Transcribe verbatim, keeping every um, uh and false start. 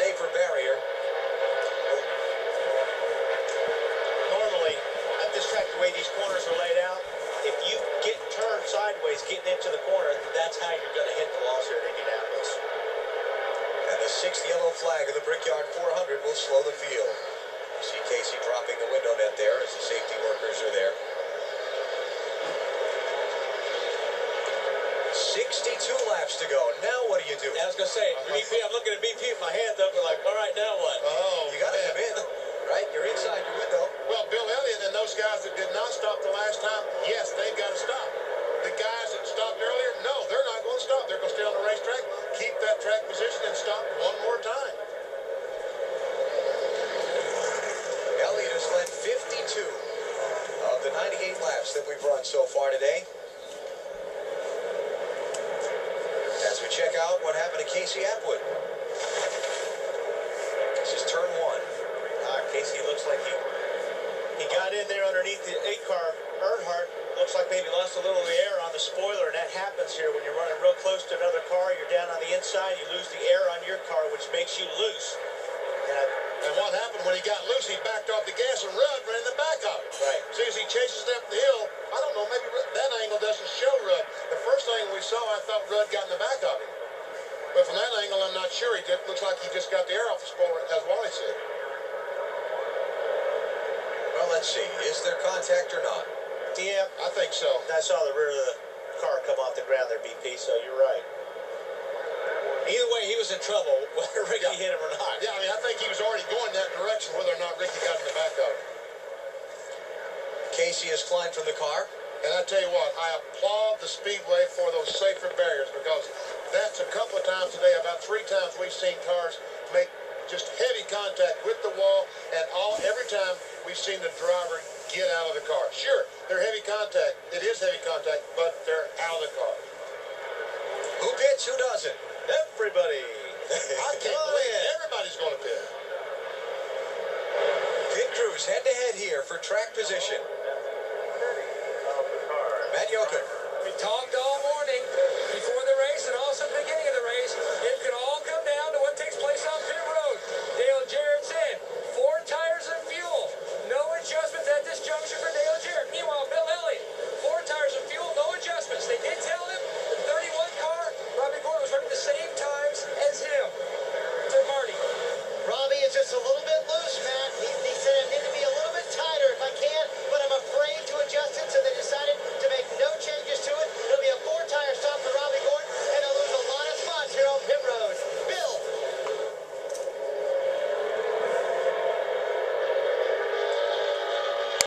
safer barrier. Normally, at this track, the way these corners are laid out, if you get turned sideways getting into the corner, that's how you're going to hit the walls here at Indianapolis. And the sixth yellow flag of the Brickyard four hundred will slow the field. You see Casey dropping the window net there as the safety workers are there. sixty-two laps to go. Now what do you do? I was going to say, B P, I'm looking at B P with my hands up and like, all right, now what? Oh, you got to come in, right? You're inside your window. Well, Bill Elliott and those guys that did not stop the last time, yes, they've got to stop. The guys that stopped earlier, no, they're not going to stop. They're going to stay on the racetrack, keep that track position, and stop one more time. Elliott has led fifty-two of the ninety-eight laps that we've run so far today. As we check out what happened to Casey Atwood. This is turn one. Ah, Casey looks like he he got in there underneath the eight car. Earnhardt looks like maybe lost a little of the air on the spoiler, and that happens here when you're running real close to another car. You're down on the inside, you lose the air on your car, which makes you loose. And, I, and what happened when he got loose, he backed off the gas, and Rudd ran in the back of it. Right. See, as he chases it up the hill, I don't know, maybe that angle doesn't show Rudd. The first angle we saw, I thought Rudd got in the back of him. But from that angle, I'm not sure. He just looks like he just got the air off the spoiler, as Wally said. Well, let's see. Is there contact or not? yeah, I think so. I saw the rear of the car come off the ground there, B P, so you're right. Either way, he was in trouble, whether Ricky yeah. hit him or not. Yeah, I mean, I think he was already going that direction, whether or not Ricky got in the back of it. Casey has climbed from the car. And I tell you what, I applaud the Speedway for those safer barriers, because that's a couple of times today, about three times we've seen cars make just heavy contact with the wall, and all every time we've seen the driver get out of the car. Sure, they're heavy contact. It is heavy contact, but they're out of the car. Who pits, who doesn't? Everybody. I can't believe it. Everybody's going to pit. Pit crews head-to-head here for track position. Matt Yoakum. We talked all morning before the race and also at the beginning of the race. It could all come down to what takes place on pit road. Dale Jarrett's in. Four tires and fuel. No adjustments at this juncture for Dale Jarrett. Meanwhile, Bill Elliott, four tires and fuel, no adjustments. They did tell him the thirty-one car, Robbie Gordon, was running the same times as him. To Marty. Robbie is just a little bit